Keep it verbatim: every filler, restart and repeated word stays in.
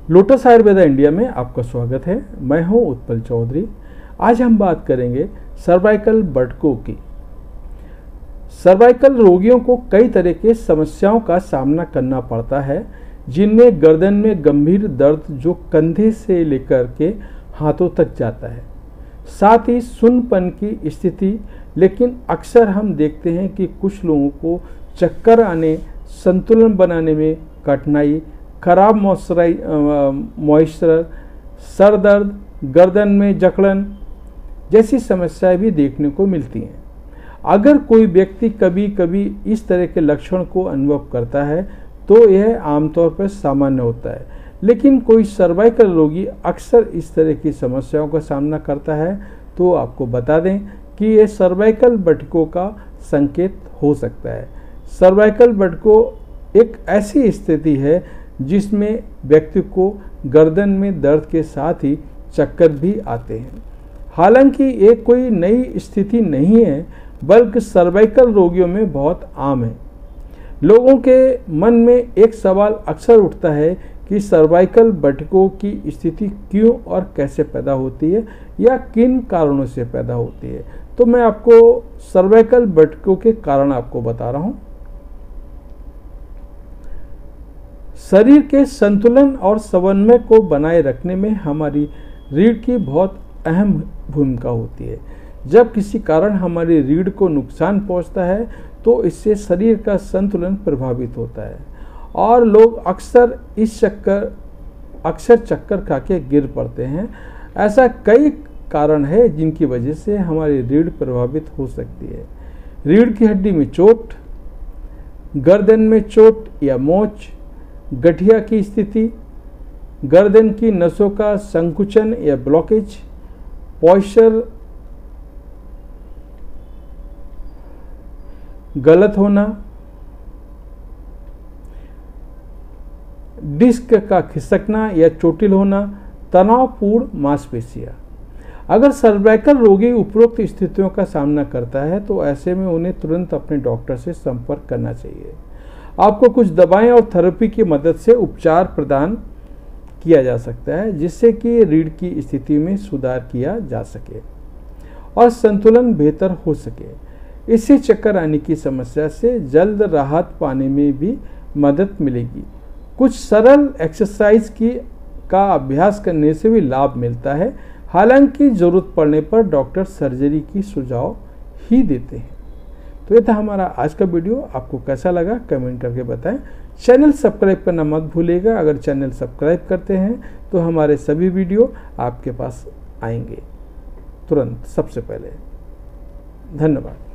Lotus Ayurveda India में आपका स्वागत है। मैं हूं उत्पल चौधरी। आज हम बात करेंगे सर्वाइकल बटकों की। सर्वाइकल रोगियों को कई तरह के समस्याओं का सामना करना पड़ता है, जिनमें गर्दन में गंभीर दर्द जो कंधे से लेकर के हाथों तक जाता है, साथ ही सुन्नपन की स्थिति। लेकिन अक्सर हम देखते हैं कि कुछ लोगों को चक्कर आने, संतुलन बनाने में कठिनाई, खराब मॉइस्चर, सर दर्द, गर्दन में जकड़न जैसी समस्याएं भी देखने को मिलती हैं। अगर कोई व्यक्ति कभी कभी इस तरह के लक्षण को अनुभव करता है तो यह आमतौर पर सामान्य होता है, लेकिन कोई सर्वाइकल रोगी अक्सर इस तरह की समस्याओं का सामना करता है तो आपको बता दें कि यह सर्वाइकल बटकों का संकेत हो सकता है। सर्वाइकल बटकों एक ऐसी स्थिति है जिसमें व्यक्ति को गर्दन में दर्द के साथ ही चक्कर भी आते हैं। हालांकि ये कोई नई स्थिति नहीं है, बल्कि सर्वाइकल रोगियों में बहुत आम है। लोगों के मन में एक सवाल अक्सर उठता है कि सर्वाइकल बटकों की स्थिति क्यों और कैसे पैदा होती है या किन कारणों से पैदा होती है। तो मैं आपको सर्वाइकल बटकों के कारण आपको बता रहा हूँ। शरीर के संतुलन और समन्वय को बनाए रखने में हमारी रीढ़ की बहुत अहम भूमिका होती है। जब किसी कारण हमारी रीढ़ को नुकसान पहुंचता है तो इससे शरीर का संतुलन प्रभावित होता है और लोग अक्सर इस चक्कर अक्सर चक्कर खा के गिर पड़ते हैं। ऐसा कई कारण है जिनकी वजह से हमारी रीढ़ प्रभावित हो सकती है। रीढ़ की हड्डी में चोट, गर्दन में चोट या मोच, गठिया की स्थिति, गर्दन की नसों का संकुचन या ब्लॉकेज, पॉस्चर गलत होना, डिस्क का खिसकना या चोटिल होना, तनावपूर्ण मांसपेशियां। अगर सर्वाइकल रोगी उपरोक्त स्थितियों का सामना करता है तो ऐसे में उन्हें तुरंत अपने डॉक्टर से संपर्क करना चाहिए। आपको कुछ दवाएं और थेरेपी की मदद से उपचार प्रदान किया जा सकता है, जिससे कि रीढ़ की स्थिति में सुधार किया जा सके और संतुलन बेहतर हो सके। इससे चक्कर आने की समस्या से जल्द राहत पाने में भी मदद मिलेगी। कुछ सरल एक्सरसाइज की का अभ्यास करने से भी लाभ मिलता है। हालांकि जरूरत पड़ने पर डॉक्टर सर्जरी की सुझाव ही देते हैं। तो ये था हमारा आज का वीडियो। आपको कैसा लगा कमेंट करके बताएं। चैनल सब्सक्राइब करना मत भूलिएगा। अगर चैनल सब्सक्राइब करते हैं तो हमारे सभी वीडियो आपके पास आएंगे तुरंत सबसे पहले। धन्यवाद।